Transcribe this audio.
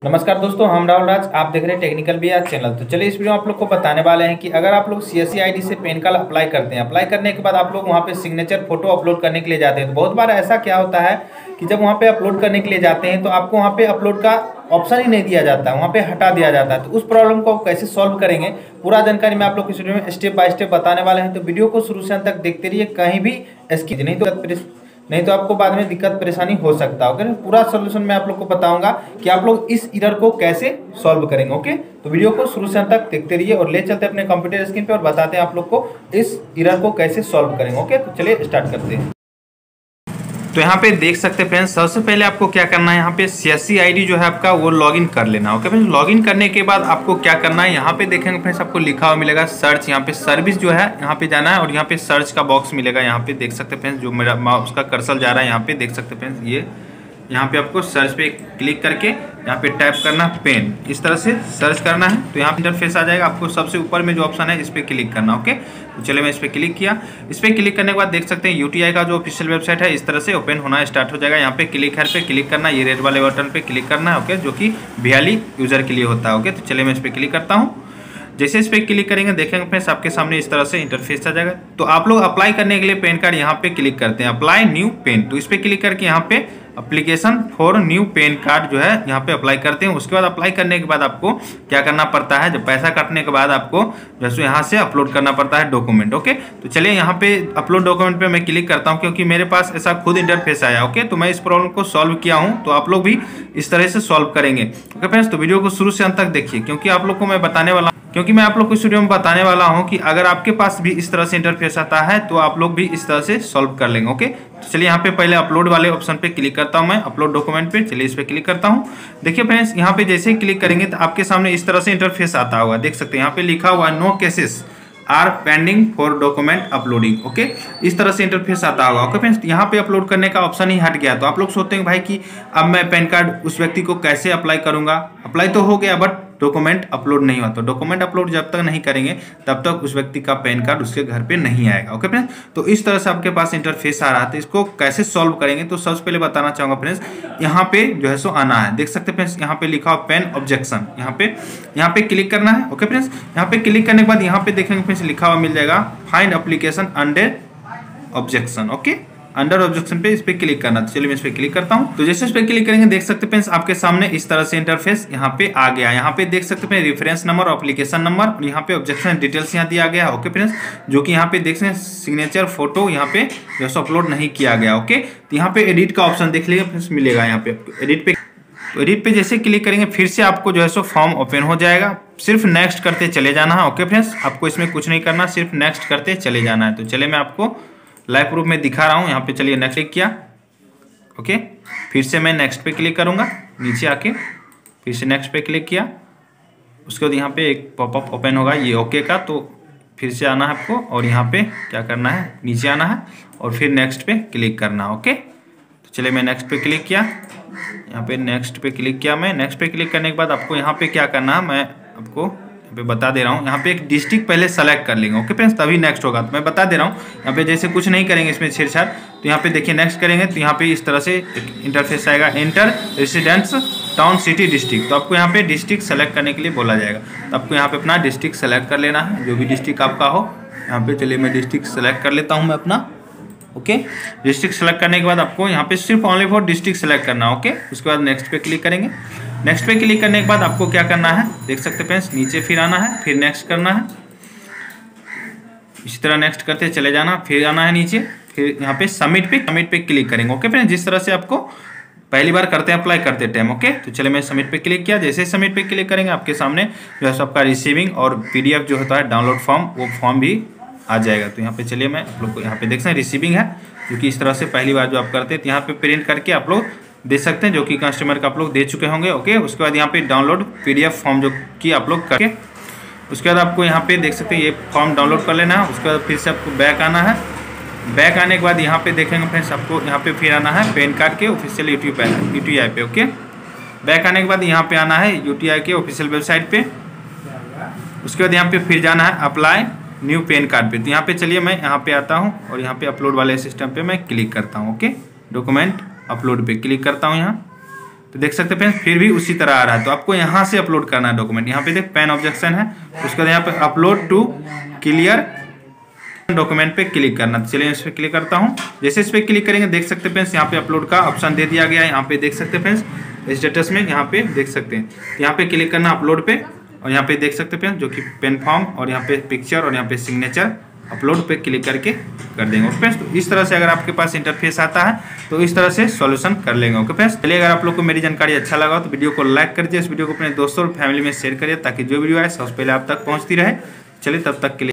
नमस्कार दोस्तों, हम राहुल राज, आप देख रहे हैं टेक्निकल बिहार चैनल। तो चलिए इस वीडियो में आप लोग को बताने वाले हैं कि अगर आप लोग सीएससी आईडी से पैन कार्ड अप्लाई करते हैं, अप्लाई करने के बाद आप लोग वहां पे सिग्नेचर फोटो अपलोड करने के लिए जाते हैं, तो बहुत बार ऐसा क्या होता है कि जब वहां पे अपलोड करने के लिए जाते हैं तो आपको वहां पे अपलोड का ऑप्शन ही नहीं दिया जाता, वहां पे हटा दिया जाता है। तो उस प्रॉब्लम को कैसे सॉल्व करेंगे, पूरा जानकारी मैं आप लोग इस वीडियो में स्टेप बाय स्टेप बताने वाले हैं। तो वीडियो को शुरू से अंत तक देखते रहिए, कहीं भी स्किप नहीं तो आपको बाद में दिक्कत परेशानी हो सकता है। ओके, पूरा सोल्यूशन मैं आप लोग को बताऊंगा कि आप लोग इस एरर को कैसे सॉल्व करेंगे। ओके, तो वीडियो को शुरू से अंत तक देखते रहिए और ले चलते हैं अपने कंप्यूटर स्क्रीन पे और बताते हैं आप लोग को इस एरर को कैसे सॉल्व करेंगे। ओके, तो चलिए स्टार्ट करते हैं। तो यहाँ पे देख सकते हैं फ्रेंड्स, सबसे पहले आपको क्या करना है, यहाँ पे सीएससी आईडी जो है आपका वो लॉगिन कर लेना। ओके फ्रेंड्स, लॉगिन करने के बाद आपको क्या करना है, यहाँ पे देखेंगे फ्रेंड्स आपको लिखा हुआ मिलेगा सर्च, यहाँ पे सर्विस जो है यहाँ पे जाना है और यहाँ पे सर्च का बॉक्स मिलेगा। यहाँ पे देख सकते हैं फ्रेंड्स, जो मेरा माउस का कर्सर जा रहा है यहाँ पे देख सकते हैं फ्रेंड्स, ये यहाँ पे आपको सर्च पे क्लिक करके यहाँ पे टाइप करना पेन, इस तरह से सर्च करना है तो यहाँ पे इंटरफेस आ जाएगा। आपको सबसे ऊपर में जो ऑप्शन है इस पर क्लिक करना। ओके, तो चलिए मैं इस पर क्लिक किया। इस पर क्लिक करने के बाद देख सकते हैं यूटीआई का जो ऑफिशियल वेबसाइट है इस तरह से ओपन होना स्टार्ट हो जाएगा। यहाँ पे क्लिक हेयर पे क्लिक करना, ये रेड वाले बटन पे क्लिक करना है। ओके, जो कि वीआईली यूजर के लिए होता है। ओके, तो चलिए मैं इस पर क्लिक करता हूँ। जैसे इस पर क्लिक करेंगे देखेंगे फ्रेंड्स आपके सामने इस तरह से इंटरफेस आ जाएगा। तो आप लोग अप्लाई करने के लिए पैन कार्ड यहाँ पे क्लिक करते हैं, अप्लाई न्यू पेन। तो इस पर क्लिक करके यहाँ पे application for new PAN card जो है यहाँ पे अप्लाई करते हैं। उसके बाद अप्लाई करने के बाद आपको क्या करना पड़ता है, जब पैसा काटने के बाद आपको जैसे यहाँ से अपलोड करना पड़ता है डॉक्यूमेंट। ओके, तो चलिए यहाँ पे अपलोड डॉक्यूमेंट पे मैं क्लिक करता हूँ क्योंकि मेरे पास ऐसा खुद इंटरफेस आया। ओके, तो मैं इस प्रॉब्लम को सॉल्व किया हूँ, तो आप लोग भी इस तरह से सॉल्व करेंगे। ओके फ्रेंड्स, तो वीडियो को शुरू से अंत तक देखिए क्योंकि आप लोग को मैं बताने वाला इस वीडियो में बताने वाला हूं कि अगर आपके पास भी इस तरह से इंटरफेस आता है तो आप लोग भी इस तरह से सॉल्व कर लेंगे। ओके, तो चलिए यहाँ पे पहले अपलोड वाले ऑप्शन पे क्लिक करता हूं, मैं अपलोड डॉक्यूमेंट पे, चलिए इस पे क्लिक करता हूं। देखिए फ्रेंड्स, यहाँ पे जैसे ही क्लिक करेंगे तो आपके सामने इस तरह से इंटरफेस आता होगा, देख सकते हैं यहाँ पे लिखा हुआ no cases are pending for document uploading. Okay, इस तरह से इंटरफेस आता होगा। ओके फ्रेंड्स, यहाँ पे अपलोड करने का ऑप्शन ही हट गया। तो आप लोग सोचते हैं भाई कि अब मैं पैन कार्ड उस व्यक्ति को कैसे अप्लाई करूंगा, अप्लाई तो हो गया बट डॉक्यूमेंट अपलोड नहीं हुआ। तो डॉक्यूमेंट अपलोड जब तक नहीं करेंगे तब तक उस व्यक्ति का पैन कार्ड उसके घर पे नहीं आएगा। ओके फ्रेंड्स, तो इस तरह से आपके पास इंटरफेस आ रहा है। तो इसको कैसे सॉल्व करेंगे, तो सबसे पहले बताना चाहूंगा फ्रेंड्स, यहाँ पे जो है सो आना है, देख सकते हैं फ्रेंड्स यहाँ पे लिखा हुआ पेन ऑब्जेक्शन, यहाँ पे क्लिक करना है। ओके फ्रेंड्स, यहाँ पे क्लिक करने के बाद यहाँ पे देखेंगे फ्रेंड्स लिखा हुआ मिल जाएगा find application under objection. Okay, under objection पे इस पे क्लिक करना। तो चलिए मैं इस पे क्लिक करता हूं। तो जैसे इस पे क्लिक करेंगे देख सकते हैं आपके सामने इस तरह से इंटरफेस यहाँ पे आ गया। यहाँ पे देख सकते हैं रेफरेंस नंबर, एप्लीकेशन नंबर और यहाँ पे ऑब्जेक्शन डिटेल्स यहाँ दिया गया। ओके फ्रेंड्स, जो कि यहाँ पे देख सकते हैं सिग्नेचर फोटो यहाँ पे जैसे अपलोड नहीं किया गया। ओके, तो यहाँ पे एडिट का ऑप्शन देख लीजिए फ्रेंड्स मिलेगा यहाँ पे एडिट पे। तो एडिट पे जैसे क्लिक करेंगे फिर से आपको जो है सो फॉर्म ओपन हो जाएगा, सिर्फ नेक्स्ट करते चले जाना है। ओके फ्रेंड्स, आपको इसमें कुछ नहीं करना, सिर्फ नेक्स्ट करते चले जाना है। तो चलिए मैं आपको लाइव प्रूफ में दिखा रहा हूँ। यहाँ पे चलिए नेक्स्ट क्लिक किया। ओके, फिर से मैं नेक्स्ट पे क्लिक करूँगा, नीचे आके फिर से नेक्स्ट पे क्लिक किया। उसके बाद यहाँ पे एक पॉपअप ओपन होगा ये ओके का, तो फिर से आना है आपको और यहाँ पे क्या करना है, नीचे आना है और फिर नेक्स्ट पे क्लिक करना है। ओके, तो चलिए मैं नेक्स्ट पे क्लिक किया, यहाँ पे नेक्स्ट पे क्लिक किया। मैं नेक्स्ट पे क्लिक करने के बाद आपको यहाँ पे क्या करना है मैं आपको पे बता दे रहा हूँ। यहाँ पे एक डिस्ट्रिक्ट पहले सेलेक्ट कर लेंगे। ओके फ्रेंड्स, तभी नेक्स्ट होगा। तो मैं बता दे रहा हूँ यहाँ पे जैसे कुछ नहीं करेंगे इसमें छेड़छाड़। तो यहाँ पे देखिए नेक्स्ट करेंगे तो यहाँ पे इस तरह से इंटरफेस आएगा, enter residence town city district. तो आपको यहाँ पे डिस्ट्रिक्ट सेलेक्ट करने के लिए बोला जाएगा। तो आपको यहाँ पे अपना डिस्ट्रिक्ट सेलेक्ट कर लेना है, जो भी डिस्ट्रिक्ट आपका हो। यहाँ पे चलिए मैं डिस्ट्रिक्ट सेलेक्ट कर लेता हूँ मैं अपना। ओके, डिस्ट्रिक्ट सेलेक्ट करने के बाद आपको यहाँ पे सिर्फ ओनली फॉर डिस्ट्रिक्ट सेलेक्ट करना। ओके, उसके बाद नेक्स्ट पे क्लिक करेंगे। नेक्स्ट पे क्लिक करने के बाद आपको क्या करना है, देख सकते हैं फ्रेंड्स नीचे फिर आना है, फिर नेक्स्ट करना है। इसी तरह नेक्स्ट करते चले जाना, फिर आना है नीचे, फिर यहाँ पे सबमिट पे क्लिक करेंगे। ओके फ्रेंड्स, जिस तरह से आपको पहली बार करते हैं अप्लाई करते टाइम। ओके, तो चले मैं सबमिट पे क्लिक किया। जैसे सबमिट पे क्लिक करेंगे आपके सामने जो है आपका रिसीविंग और पीडीएफ जो होता है डाउनलोड फॉर्म, वो फॉर्म भी आ जाएगा। तो यहाँ पे चलिए मैं आप लोग को यहाँ पे देख सकते हैं रिसीविंग है, क्योंकि इस तरह से पहली बार जो आप करते हैं तो यहाँ पे प्रिंट करके आप लोग दे सकते हैं, जो कि कस्टमर का आप लोग दे चुके होंगे। ओके, उसके बाद यहाँ पे डाउनलोड पीडीएफ फॉर्म जो कि आप लोग करके उसके बाद आपको यहाँ पे देख सकते हैं ये फॉर्म डाउनलोड कर लेना है। उसके बाद फिर से आपको बैक आना है। बैक आने के बाद यहाँ पे देखेंगे फ्रेंड्स आपको यहाँ पे फिर आना है पैन कार्ड के ऑफिशियल यूटीआई पे। ओके, बैक आने के बाद यहाँ पे आना है यूटीआई के ऑफिशियल वेबसाइट पे। उसके बाद यहाँ पे फिर जाना है अप्लाई न्यू पैन कार्ड पे। तो यहाँ पे चलिए मैं यहाँ पे आता हूँ और यहाँ पे अपलोड वाले सिस्टम पे मैं क्लिक करता हूँ। ओके, डॉक्यूमेंट अपलोड पे क्लिक करता हूँ यहाँ। तो देख सकते हैं फ्रेंड्स फिर भी उसी तरह आ रहा है। तो आपको यहाँ से अपलोड करना है डॉक्यूमेंट। यहाँ पे देख पेन ऑब्जेक्शन है, उसके बाद यहाँ पे अपलोड टू क्लियर डॉक्यूमेंट पे क्लिक करना। तो चलिए इस पर क्लिक करता हूँ। जैसे इस पर क्लिक करेंगे देख सकते हैं फ्रेंड्स यहाँ पे अपलोड का ऑप्शन दे दिया गया है। यहाँ पे देख सकते हैं फ्रेंड्स स्टेटस में यहाँ पे देख सकते हैं, यहाँ पे क्लिक करना अपलोड पे, और यहाँ पे देख सकते हैं फ्रेंड्स जो कि पेन फॉर्म और यहाँ पे पिक्चर और यहाँ पे सिग्नेचर अपलोड पे क्लिक करके कर देंगे। ओके फ्रेंड्स, तो इस तरह से अगर आपके पास इंटरफेस आता है तो इस तरह से सॉल्यूशन कर लेंगे। ओके फ्रेंड्स, चलिए अगर आप लोग को मेरी जानकारी अच्छा लगा तो वीडियो को लाइक कर दीजिए, इस वीडियो को अपने दोस्तों और फैमिली में शेयर करिए ताकि जो वीडियो आए सबसे पहले आप तक पहुंचती रहे। चलिए तब तक के लिए